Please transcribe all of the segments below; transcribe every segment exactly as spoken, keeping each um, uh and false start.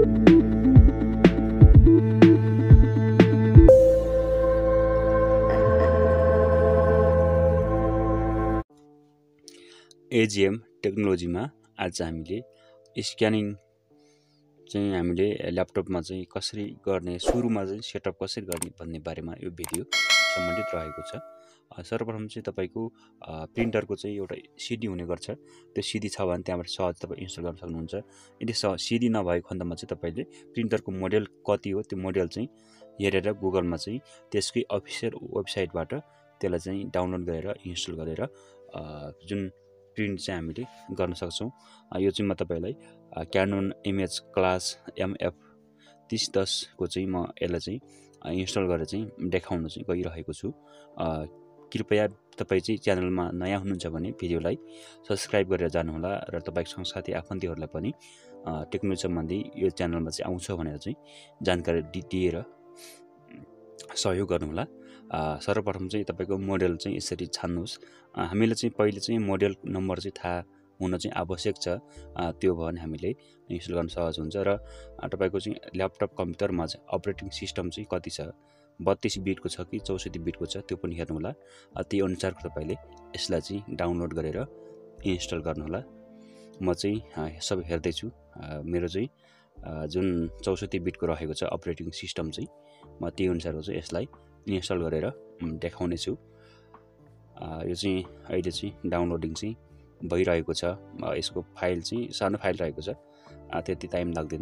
AGM टेक्नोलोजीमा आज हामीले स्क्यानिङ चाहिँ हामीले ल्यापटपमा चाहिँ कसरी गर्ने, सुरुमा चाहिँ सेटअप कसरी गर्ने भन्ने बारेमा यो भिडियो सम्बन्धित रहेको छ। सर्वप्रथम चाहिँ तपाईको प्रिन्टरको चाहिँ एउटा सिडी हुने गर्छ। त्यो सिडी छ भने त्यहाँबाट सहज तपाईँ इन्स्टल गर्न सक्नुहुन्छ। यदि सिडी नभएको खण्डमा चाहिँ तपाईले प्रिन्टरको मोडेल कति हो त्यो मोडेल चाहिँ हेरेर गुगलमा चाहिँ त्यसकै अफिसियल वेबसाइटबाट त्यसलाई चाहिँ डाउनलोड गरेर इन्स्टल गरेर जुन प्रिन्ट चाहिँ हामीले गर्न सक्छौं। यो चाहिँ म तपाईलाई canon इमेज क्लास एमएफ तीस दस को चाहिँ म यसलाई चाहिँ इन्स्टल गरेर चाहिँ देखाउन चाहिँ गइरहेको छु। कृपया तपाई चाहिँ च्यानलमा नयाँ हुनुहुन्छ भने भिडियोलाई सब्स्क्राइब गरेर जानुहोला र तपाईको साथी आफन्तीहरूलाई पनि टेक्नोलोजी सम्बन्धी यो च्यानलमा चाहिँ आउँछ भनेर चाहिँ जानकारी दिएर सहयोग गर्नुहोला। सर्वप्रथम चाहिँ तपाईको मोडेल चाहिँ यसरी छान्नुहोस्। हामीले चाहिँ पहिले चाहिँ मोडेल नम्बर चाहिँ थाहा हुन चाहिँ आवश्यक छ। त्यो भयो भने हामीले इन्स्टल गर्न सहज हुन्छ। र तपाईको चाहिँ ल्यापटप कम्प्युटरमा चाहिँ अपरेटिङ सिस्टम चाहिँ कति छ, बत्तीस बिटको छ कि चौसठी बिटको छ त्यो पनि हेर्नुहोला। त्यही अनुसारको तपाईले यसलाई चाहिँ डाउनलोड गरेर इन्स्टल गर्नुहोला। म चाहिँ सब हेर्दै छु। मेरो चाहिँ जुन चौसठी बिटको रहेको छ अपरेटिङ सिस्टम चाहिँ म त्यही अनुसारको चाहिँ यसलाई इन्स्टल गरेर देखाउने छु। यो चाहिँ अहिले चाहिँ डाउनलोडिङ चाहिँ भइरहेको छ। यसको फाइल चाहिँ सानो फाइल रहेको छ, त्यति टाइम लाग्दैन।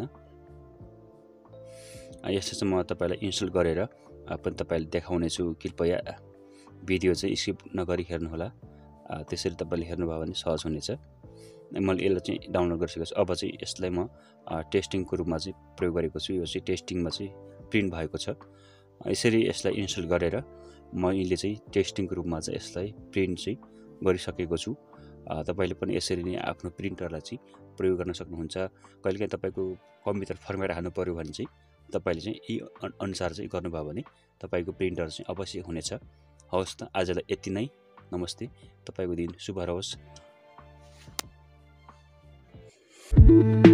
यसो चाहिँ म तपाईलाई इन्स्टल गरेर पनि तपाईलाई देखाउने छु। कृपया भिडियो चाहिँ स्किप नगरी हेर्नुहोला। त्यसरी तपाईले हेर्नुभयो भने सहज हुनेछ। मैले यसलाई चाहिँ डाउनलोड गरिसकेको छु। अब चाहिँ यसलाई म टेस्टिङको रूपमा चाहिँ प्रयोग गरेको छु। यो चाहिँ टेस्टिङमा चाहिँ प्रिन्ट भएको छ। यसरी यसलाई इन्स्टल गरेर मैले चाहिँ टेस्टिङको रूपमा चाहिँ यसलाई प्रिन्ट चाहिँ गरिसकेको छु। तपाईले पनि यसरी नै आफ्नो प्रिन्टरलाई चाहिँ प्रयोग गर्न सक्नुहुन्छ। कहिलेकाहीँ तपाईको कम्प्युटर फर्मेट हाल्नु पर्यो भने चाहिँ तपाईले चाहिँ यी अनुसार चाहिँ गर्नुभयो भने तपाईको प्रिन्टर चाहिँ अवश्य हुनेछ। हवस् त आजलाई यति नै। नमस्ते। तपाईको दिन शुभ रहोस्।